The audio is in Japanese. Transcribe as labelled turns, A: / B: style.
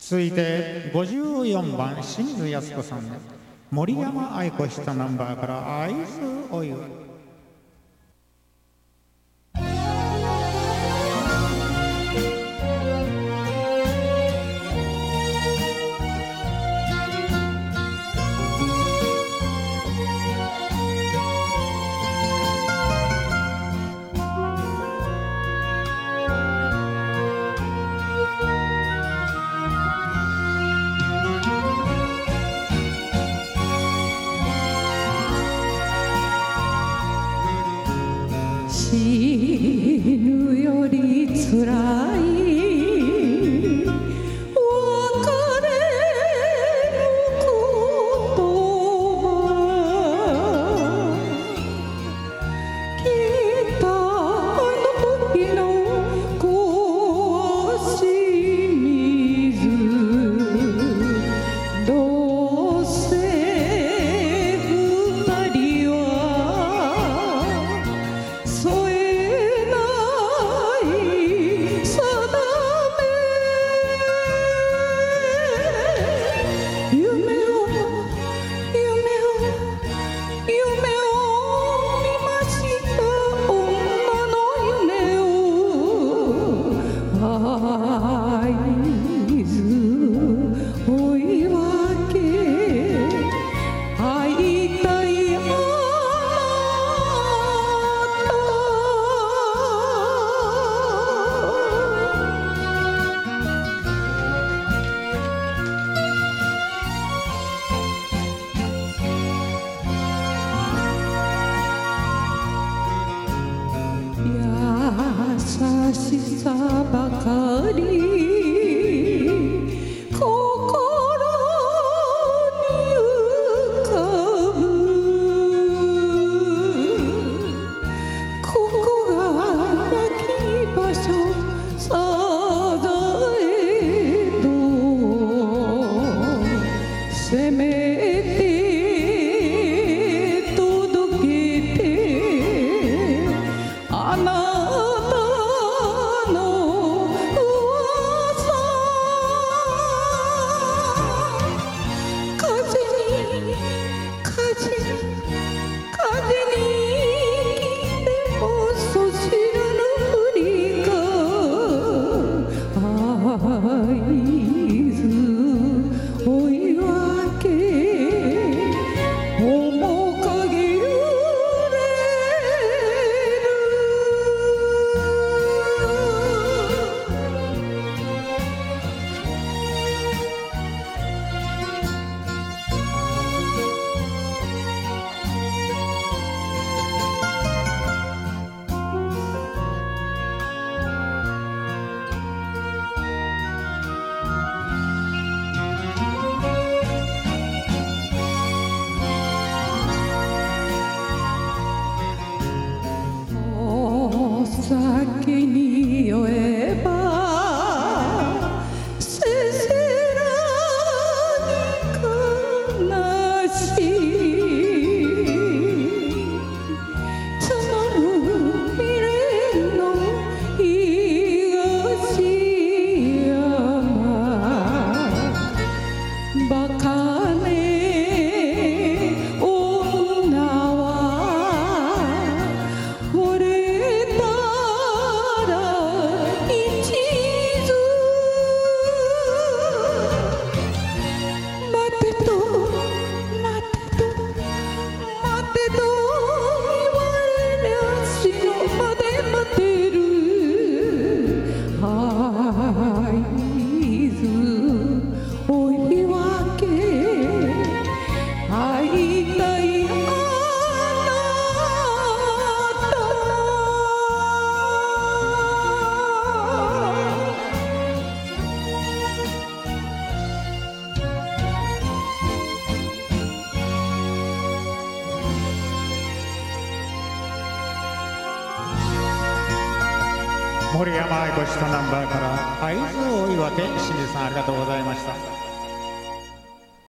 A: 続いて54番清水靖子さんで森山愛子したナンバーから「愛すお湯」。
B: 死ぬよりつらい別れの言葉来た時の腰水どうせ二人は添えない定め夢を見ました女の夢を会津追い分け会いたいあなた優しさばかり心に浮かぶここが泣き場所さざえどせめて届けてあなたの噂風に来てもそ知らぬふりが会津追い分け面影揺れお酒に酔えばせせらぎ悲しい募る未練の東山バカね女は惚れたら一途待てと言われりゃ死ぬまで待てる会津追い分け会いたいあなた
A: 森山愛子したナンバーから「会津追い分け」清水さんありがとうございました。